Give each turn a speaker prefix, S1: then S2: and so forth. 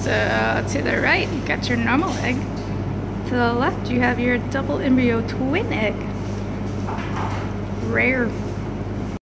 S1: To the right, you got your normal egg. To the left, you have your double embryo twin egg. Rare.